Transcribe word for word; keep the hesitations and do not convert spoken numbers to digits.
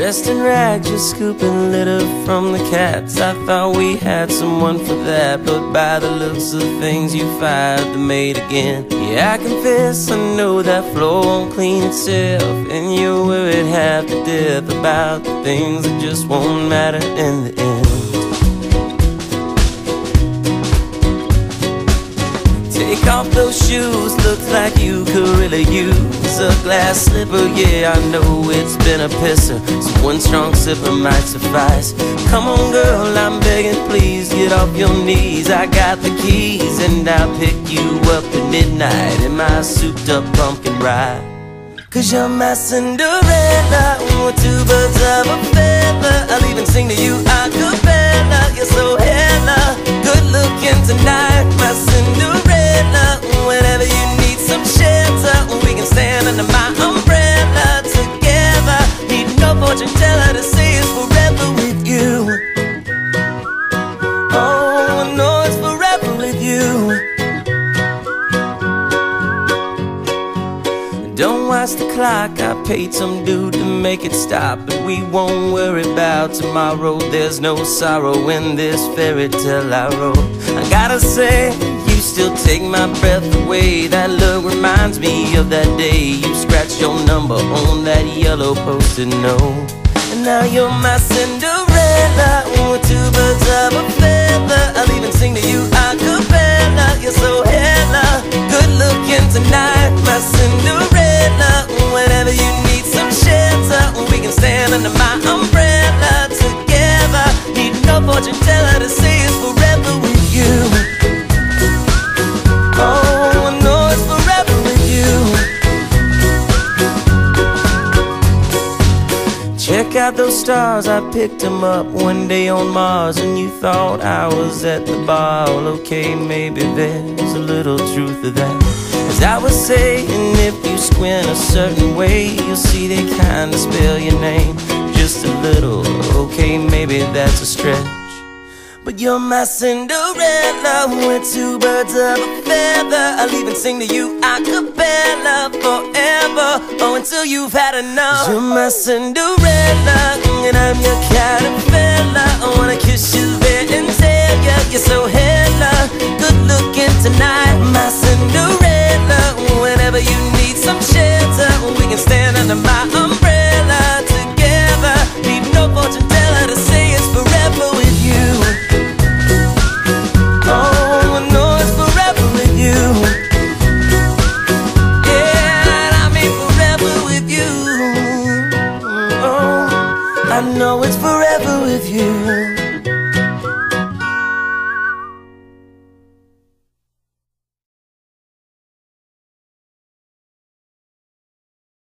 dressed in rags, just scooping litter from the cats. I thought we had someone for that, but by the looks of things, you fired the maid again. Yeah, I confess, I know that floor won't clean itself, and you're worried half to death about the things that just won't matter in the end. Take off those shoes, looks like you could really use a glass slipper. Yeah, I know it's been a pisser, so one strong sipper might suffice. Come on girl, I'm begging, please get off your knees. I got the keys and I'll pick you up at midnight in my souped up pumpkin ride. Cause you're my Cinderella, with two birds of a feather. I'll even sing to you a cappella. You're so hella good looking tonight, my Cinderella. Whenever you need some shelter, we can stand under my umbrella together. Need no fortune teller to say it's forever with you. Oh, I know it's forever with you. Don't watch the clock, I paid some dude to make it stop. But we won't worry about tomorrow, there's no sorrow in this fairy tale I wrote. I gotta say, you still take my breath away. That look reminds me of that day you scratched your number on that yellow post-it note. And now you're my Cinderella, with two birds of a feather. I'll even sing to you a cappella. You're so hella good looking tonight, my Cinderella. Whenever you need some shelter, we can stand under my umbrella together. Need no fortune teller to say it's forever with you. Oh, I know it's forever with you. Check out those stars, I picked them up one day on Mars, and you thought I was at the bar. Well, okay, maybe there's a little truth to that. As I was saying, if you squint a certain way, you'll see they kinda spell your name just a little. Okay, maybe that's a stretch, but you're my Cinderella, with two birds of a feather. I'll even sing to you a cappella forever, oh, until you've had enough. You're my Cinderella, and I'm your kind of fella. I wanna kiss you there and tell ya you're so hella good looking tonight, my Cinderella. Whenever you need some shelter, we can stand under my umbrella together. Need no fortune teller to say it's forever with you. Oh, I know it's forever with you. Yeah, I mean forever with you. Oh, I know it's forever with you.